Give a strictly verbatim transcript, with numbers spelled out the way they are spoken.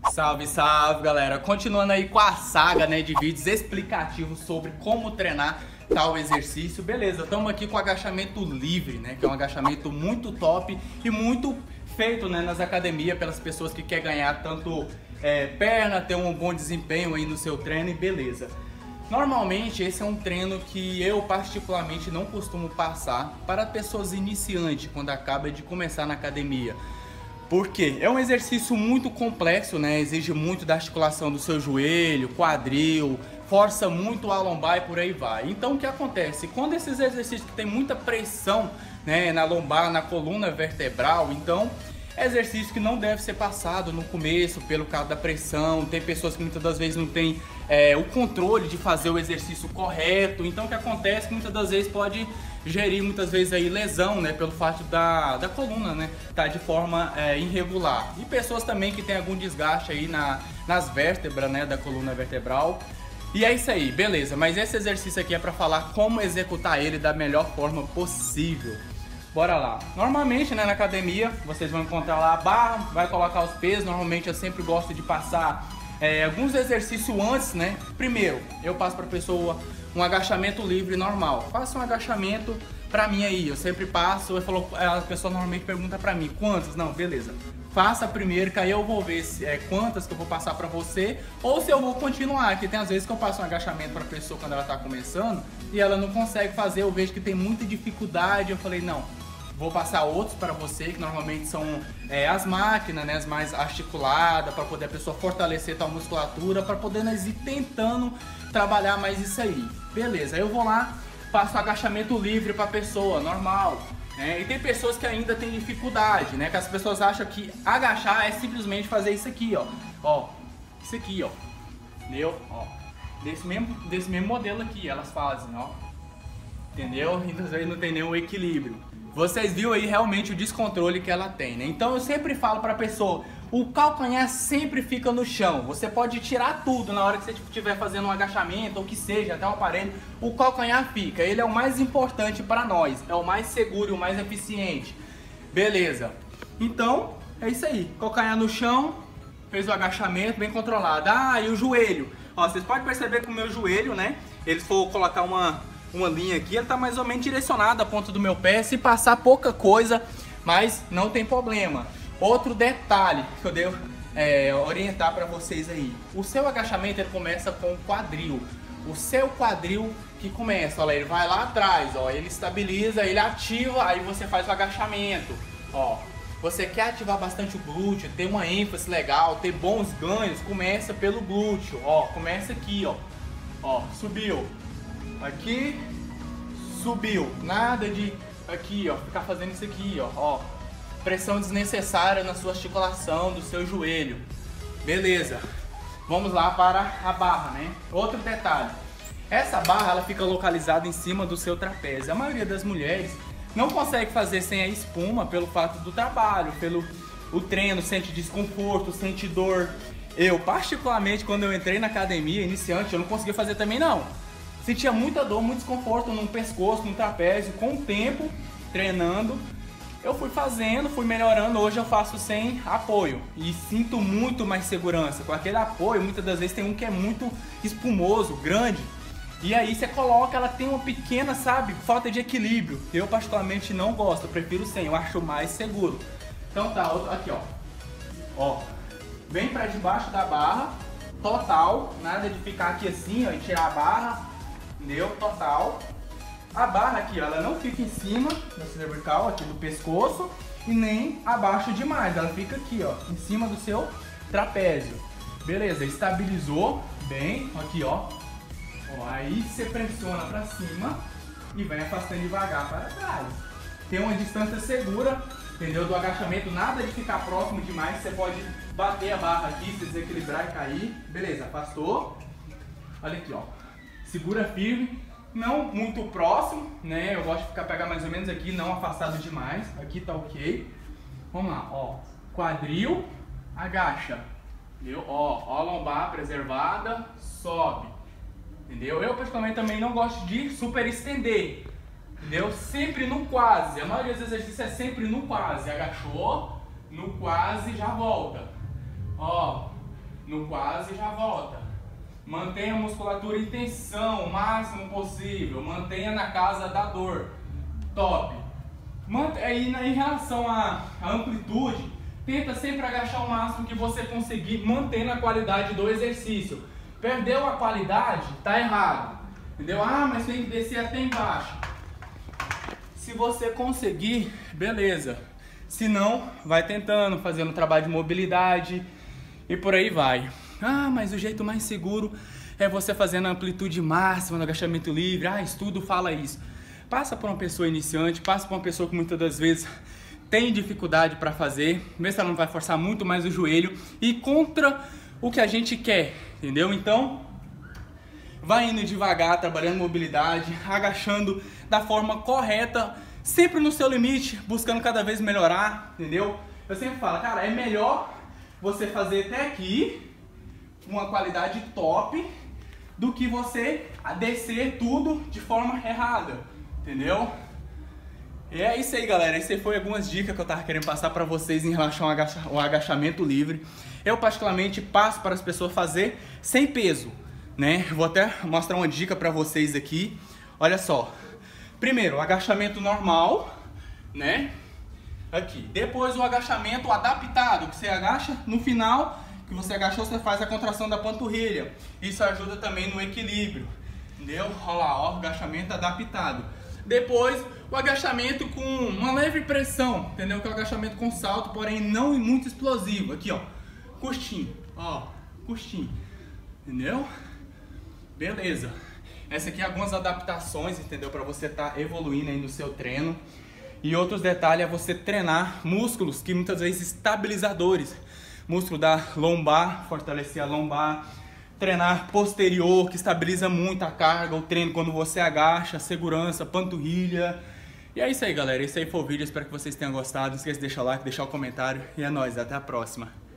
Salve, salve, galera! Continuando aí com a saga, né, de vídeos explicativos sobre como treinar tal exercício. Beleza, estamos aqui com o agachamento livre, né, que é um agachamento muito top e muito feito, né, nas academias pelas pessoas que querem ganhar tanto é, perna, ter um bom desempenho aí no seu treino e beleza. Normalmente esse é um treino que eu particularmente não costumo passar para pessoas iniciantes quando acaba de começar na academia. Porque é um exercício muito complexo, né? Exige muito da articulação do seu joelho, quadril, força muito a lombar e por aí vai. Então o que acontece? Quando esses exercícios que tem muita pressão, né, na lombar, na coluna vertebral, então é exercício que não deve ser passado no começo pelo causa da pressão. Tem pessoas que muitas das vezes não tem é, o controle de fazer o exercício correto. Então o que acontece? Muitas das vezes pode gerir muitas vezes aí lesão, né, pelo fato da, da coluna, né, tá de forma é, irregular. E pessoas também que tem algum desgaste aí na, nas vértebras, né, da coluna vertebral. E é isso aí, beleza. Mas esse exercício aqui é para falar como executar ele da melhor forma possível. Bora lá. Normalmente, né, na academia, vocês vão encontrar lá a barra, vai colocar os pesos. Normalmente eu sempre gosto de passar é, alguns exercícios antes, né? Primeiro, eu passo para a pessoa um agachamento livre normal. Faça um agachamento pra mim aí. Eu sempre passo, eu falo, a pessoa normalmente pergunta pra mim, quantos? Não, beleza. Faça primeiro, que aí eu vou ver se, é, quantas que eu vou passar pra você, ou se eu vou continuar, que tem às vezes que eu passo um agachamento pra pessoa quando ela tá começando e ela não consegue fazer, eu vejo que tem muita dificuldade, eu falei, não, vou passar outros para você, que normalmente são é, as máquinas, né, as mais articuladas, para poder a pessoa fortalecer tal musculatura, para poder nós ir tentando trabalhar mais isso aí. Beleza, aí eu vou lá, faço um agachamento livre para a pessoa, normal. Né? E tem pessoas que ainda têm dificuldade, né? Que as pessoas acham que agachar é simplesmente fazer isso aqui, ó. Ó, isso aqui, ó. Entendeu? Ó, desse mesmo, desse mesmo modelo aqui, elas fazem, ó. Entendeu? Então às vezes não tem nenhum equilíbrio. Vocês viram aí realmente o descontrole que ela tem, né? Então eu sempre falo pra pessoa, o calcanhar sempre fica no chão. Você pode tirar tudo na hora que você estiver fazendo um agachamento ou que seja, até um aparelho, o calcanhar fica. Ele é o mais importante para nós, é o mais seguro, o mais eficiente. Beleza. Então, é isso aí. Calcanhar no chão, fez o agachamento bem controlado. Ah, e o joelho. Ó, vocês podem perceber que o meu joelho, né? Eles for colocar uma... uma linha aqui, ele tá mais ou menos direcionado à ponta do meu pé, se passar pouca coisa, mas não tem problema. Outro detalhe que eu devo é, orientar para vocês aí, o seu agachamento ele começa com o quadril, o seu quadril que começa, olha, ele vai lá atrás, ó, ele estabiliza, ele ativa, aí você faz o agachamento, ó. Você quer ativar bastante o glúteo, ter uma ênfase legal, ter bons ganhos, começa pelo glúteo, ó, começa aqui, ó, ó, subiu. Aqui, subiu, nada de aqui, ó, ficar fazendo isso aqui, ó, ó, pressão desnecessária na sua articulação do seu joelho. Beleza, vamos lá para a barra, né? Outro detalhe, essa barra ela fica localizada em cima do seu trapézio. A maioria das mulheres não consegue fazer sem a espuma pelo fato do trabalho, pelo o treino, sente desconforto, sente dor. Eu, particularmente, quando eu entrei na academia, iniciante, eu não conseguia fazer também não. Sentia muita dor, muito desconforto no pescoço, no trapézio. Com o tempo, treinando, eu fui fazendo, fui melhorando. Hoje eu faço sem apoio e sinto muito mais segurança. Com aquele apoio, muitas das vezes tem um que é muito espumoso, grande. E aí você coloca, ela tem uma pequena, sabe, falta de equilíbrio. Eu particularmente não gosto, eu prefiro sem, eu acho mais seguro. Então tá, aqui ó. Ó, vem pra debaixo da barra, total, nada de ficar aqui assim, ó, e tirar a barra. Entendeu? Total. A barra aqui, ó, ela não fica em cima da cervical, aqui do pescoço, e nem abaixo demais. Ela fica aqui, ó, em cima do seu trapézio. Beleza, estabilizou bem, aqui, ó. Ó, aí você pressiona pra cima e vai afastando devagar para trás. Tem uma distância segura, entendeu? Do agachamento, nada de ficar próximo demais. Você pode bater a barra aqui, se desequilibrar e cair. Beleza, afastou. Olha aqui, ó. Segura firme, não muito próximo, né? Eu gosto de ficar pegar mais ou menos aqui, não afastado demais. Aqui tá ok. Vamos lá, ó. Quadril, agacha. Entendeu? Ó, ó a lombar preservada, sobe. Entendeu? Eu particularmente também não gosto de super estender. Entendeu? Sempre no quase. A maioria dos exercícios é sempre no quase. Agachou, no quase, já volta. Ó, no quase e já volta. Mantenha a musculatura em tensão o máximo possível. Mantenha na casa da dor. Top. Aí em relação à amplitude, tenta sempre agachar o máximo que você conseguir, mantendo a qualidade do exercício. Perdeu a qualidade, tá errado. Entendeu? Ah, mas tem que descer até embaixo. Se você conseguir, beleza. Se não, vai tentando, fazendo trabalho de mobilidade e por aí vai. Ah, mas o jeito mais seguro é você fazendo a amplitude máxima no agachamento livre. Ah, estudo fala isso. Passa por uma pessoa iniciante, passa por uma pessoa que muitas das vezes tem dificuldade para fazer, vê se ela não vai forçar muito mais o joelho e contra o que a gente quer, entendeu? Então, vai indo devagar, trabalhando mobilidade, agachando da forma correta, sempre no seu limite, buscando cada vez melhorar, entendeu? Eu sempre falo, cara, é melhor você fazer até aqui, uma qualidade top, do que você descer tudo de forma errada, entendeu? E é isso aí, galera. Essas foram algumas dicas que eu tava querendo passar para vocês em relação ao, agacha ao agachamento livre. Eu particularmente passo para as pessoas fazer sem peso, né? Vou até mostrar uma dica para vocês aqui. Olha só. Primeiro, o agachamento normal, né? Aqui. Depois o agachamento adaptado, que você agacha no final, que você agachou, você faz a contração da panturrilha. Isso ajuda também no equilíbrio, entendeu? Olha lá, ó, agachamento adaptado. Depois, o agachamento com uma leve pressão, entendeu? Que é o agachamento com salto, porém não muito explosivo. Aqui, ó, costinho, ó, costinho, entendeu? Beleza. Essa aqui é algumas adaptações, entendeu? Para você estar tá evoluindo aí no seu treino. E outros detalhes é você treinar músculos que muitas vezes estabilizadores. Músculo da lombar, fortalecer a lombar. Treinar posterior, que estabiliza muito a carga, o treino quando você agacha, segurança, panturrilha. E é isso aí, galera. Esse aí foi o vídeo. Espero que vocês tenham gostado. Não esqueça de deixar o like, deixar o comentário. E é nóis. Até a próxima.